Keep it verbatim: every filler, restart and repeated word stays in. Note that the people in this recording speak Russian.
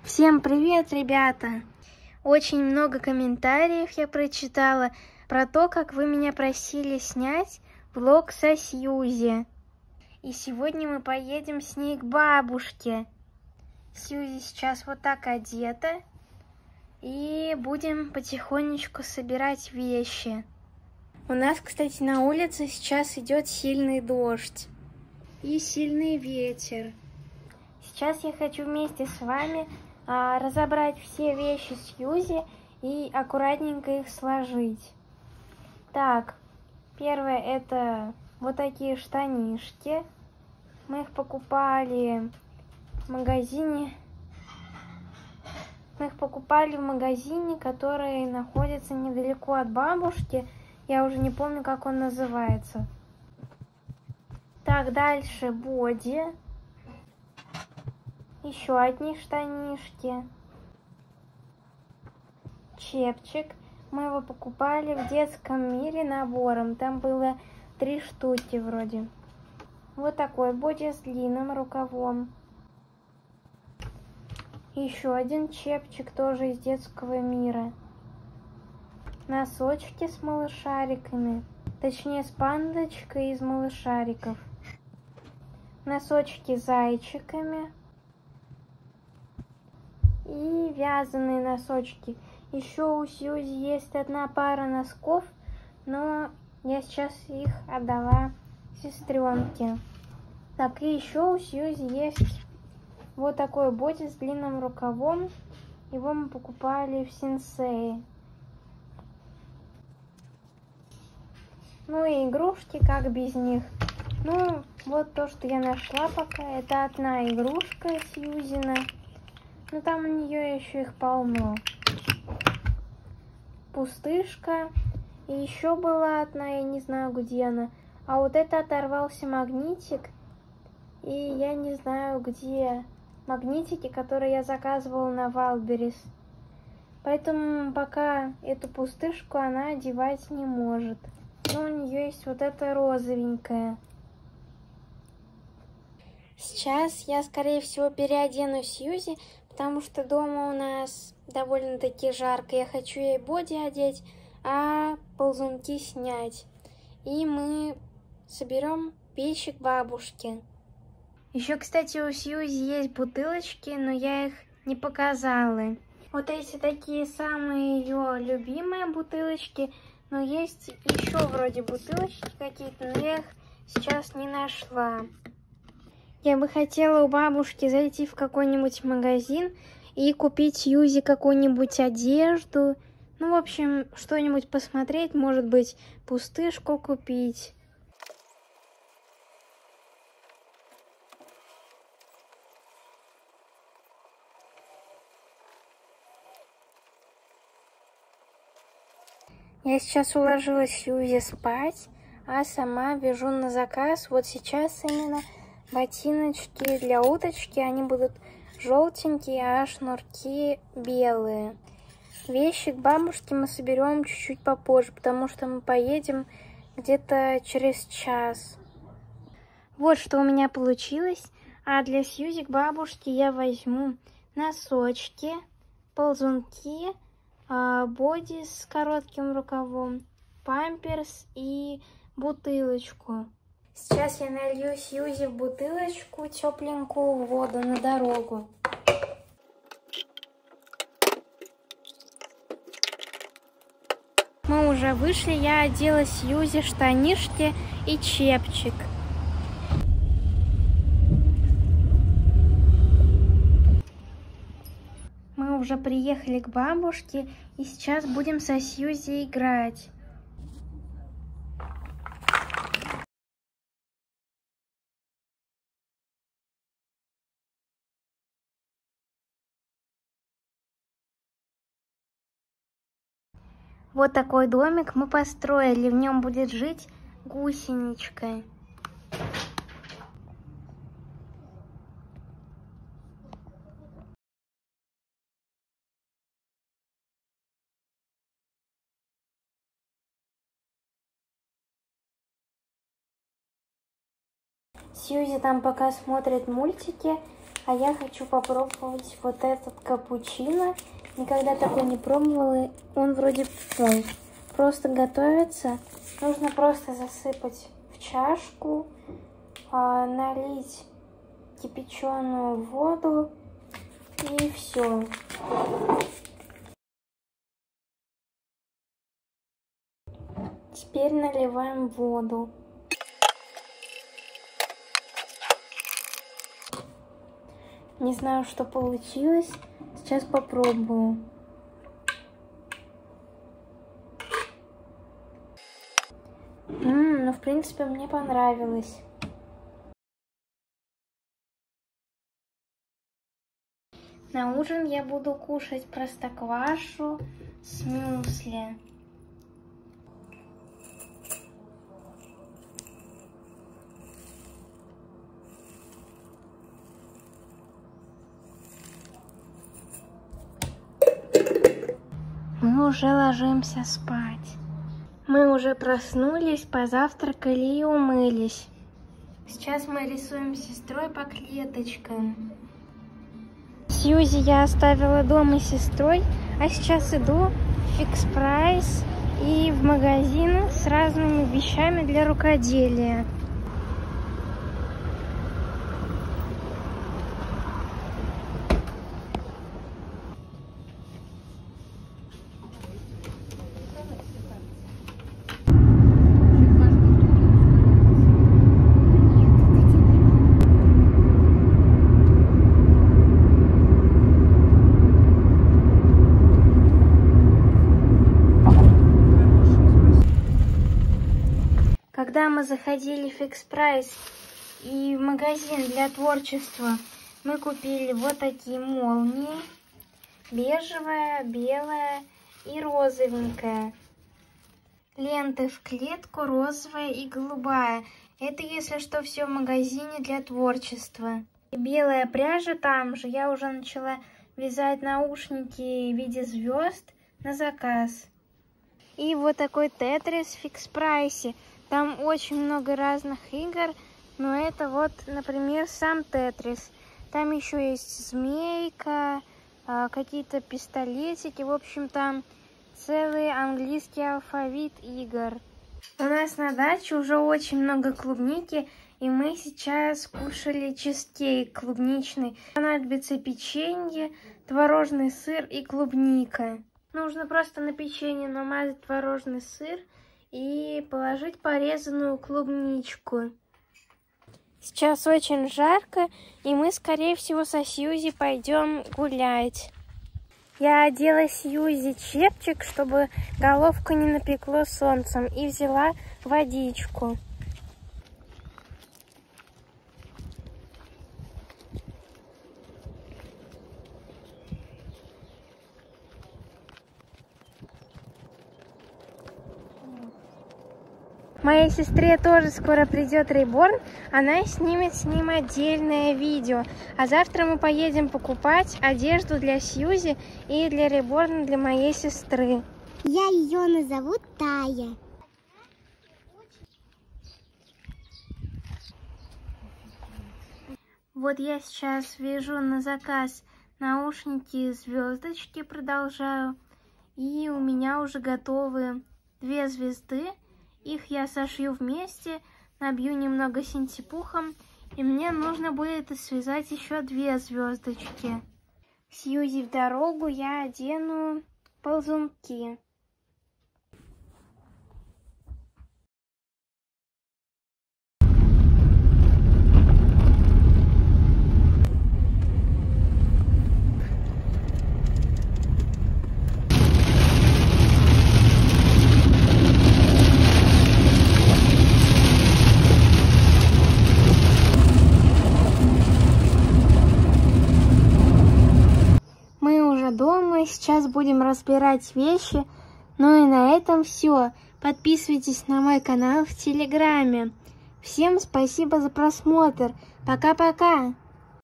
Всем привет, ребята! Очень много комментариев я прочитала про то, как вы меня просили снять влог со Сьюзи. И сегодня мы поедем с ней к бабушке. Сьюзи сейчас вот так одета. И будем потихонечку собирать вещи. У нас, кстати, на улице сейчас идет сильный дождь и сильный ветер. Сейчас я хочу вместе с вами а, разобрать все вещи Сьюзи и аккуратненько их сложить. Так, первое это вот такие штанишки. Мы их покупали в магазине. Мы их покупали в магазине, который находится недалеко от бабушки. Я уже не помню, как он называется. Так, дальше боди. Еще одни штанишки. Чепчик. Мы его покупали в детском мире набором. Там было три штуки вроде. Вот такой боди с длинным рукавом. Еще один чепчик тоже из детского мира. Носочки с малышариками. Точнее, с пандочкой из малышариков. Носочки с зайчиками. И вязаные носочки. Еще у Сьюзи есть одна пара носков, но я сейчас их отдала сестренке. Так, и еще у Сьюзи есть вот такой боди с длинным рукавом. Его мы покупали в Синсее. Ну и игрушки, как без них. Ну, вот то, что я нашла пока. Это одна игрушка Сьюзина. Но там у нее еще их полно. Пустышка. И еще была одна, я не знаю, где она. А вот это оторвался магнитик. И я не знаю, где магнитики, которые я заказывала на Вайлдберрис. Поэтому пока эту пустышку она одевать не может. Но у нее есть вот эта розовенькая. Сейчас я, скорее всего, переодену Сьюзи, потому что дома у нас довольно-таки жарко. Я хочу ей боди одеть, а ползунки снять. И мы соберем вещи к бабушке. Еще, кстати, у Сьюзи есть бутылочки, но я их не показала. Вот эти такие самые ее любимые бутылочки. Но есть еще вроде бутылочки какие-то, но я их сейчас не нашла. Я бы хотела у бабушки зайти в какой-нибудь магазин и купить Сьюзи какую-нибудь одежду. Ну, в общем, что-нибудь посмотреть, может быть, пустышку купить. Я сейчас уложила Сьюзи спать, а сама вяжу на заказ. Вот сейчас именно ботиночки для уточки, они будут желтенькие, а шнурки белые. Вещи к бабушке мы соберем чуть-чуть попозже, потому что мы поедем где-то через час. Вот что у меня получилось. А для Сьюзи к бабушке я возьму носочки, ползунки, боди с коротким рукавом, памперс и бутылочку. Сейчас я налью Сьюзи в бутылочку тепленькую воду на дорогу. Мы уже вышли, я одела Сьюзи штанишки и чепчик. Мы уже приехали к бабушке и сейчас будем со Сьюзи играть. Вот такой домик мы построили, в нем будет жить гусеничка. Сьюзи там пока смотрит мультики, А я хочу попробовать вот этот капучино. Никогда такой не пробовала. Он вроде ой, просто готовится. Нужно просто засыпать в чашку, а, налить кипяченую воду и все. Теперь наливаем воду. Не знаю, что получилось. Сейчас попробую. Ммм, ну в принципе мне понравилось. На ужин я буду кушать простоквашу с мюсли. Мы уже ложимся спать. Мы уже проснулись, позавтракали и умылись. Сейчас мы рисуем с сестрой по клеточкам. Сьюзи я оставила дома с сестрой, а сейчас иду в Fix Price и в магазин с разными вещами для рукоделия. Когда мы заходили в Fix Price и в магазин для творчества, мы купили вот такие молнии. Бежевая, белая и розовенькая. Ленты в клетку, розовая и голубая. Это, если что, все в магазине для творчества. И белая пряжа там же. Я уже начала вязать наушники в виде звезд на заказ. И вот такой тетрис в Fix Price. Там очень много разных игр, но это вот, например, сам тетрис. Там еще есть змейка, какие-то пистолетики. В общем, там целый английский алфавит игр. У нас на даче уже очень много клубники, и мы сейчас кушали чизкейк клубничный. Понадобится печенье, творожный сыр и клубника. Нужно просто на печенье намазать творожный сыр и положить порезанную клубничку. Сейчас очень жарко, и мы, скорее всего, со Сьюзи пойдем гулять. Я одела Сьюзи чепчик, чтобы головку не напекло солнцем, и взяла водичку. Моей сестре тоже скоро придет Реборн, она снимет с ним отдельное видео. А завтра мы поедем покупать одежду для Сьюзи и для Реборна для моей сестры. Я ее назову Тая. Вот я сейчас вяжу на заказ наушники звездочки, продолжаю. И у меня уже готовы две звезды. Их я сошью вместе, набью немного синтепухом, и мне нужно будет связать еще две звездочки. Сьюзи в дорогу я одену ползунки. Дома, сейчас будем разбирать вещи. Ну и на этом все. Подписывайтесь на мой канал в Телеграме. Всем спасибо за просмотр. Пока-пока.